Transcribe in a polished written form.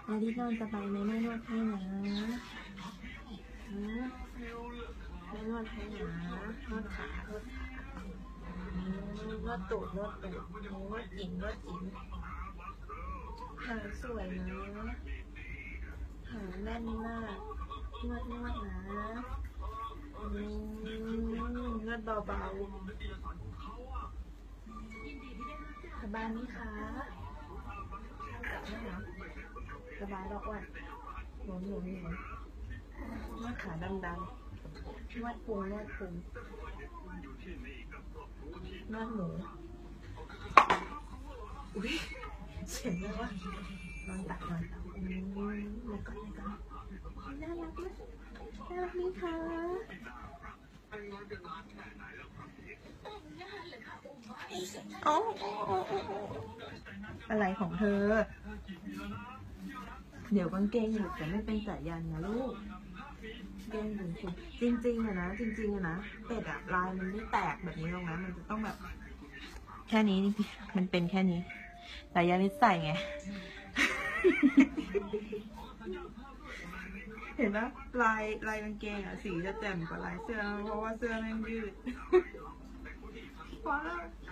แล้วที่นอนสบายไหมแม่นวดให้นะแม่นวดให้นะนวดขานวดตูดนวดจิ๋นหางสวยนะหางแน่นมากนวดนะนวดเบาๆสบายไหมคะสบายหรอกว่าหนุนนวดขาดำนวดพุงนวดหมูอุ้ยเสียงเลยวะนอนตักแล้วก่อนน่ารักไหมคะอ๋ออะไรของเธอเดี๋ยวกางเกงหลุดแต่ไม่เป็นสายยันนะลูกเกงหลุดจริงอะนะเป็ดอะลายมันไม่แตกแบบนี้หรอกนะมันจะต้องแบบแค่นี้มันเป็นแค่นี้สายยันนิดใส่ไง เห็นไหมลายกางเกงอะสีจะแจ่มกว่าลายเสื้อเพราะว่าเสื้อแม่งยืดว้า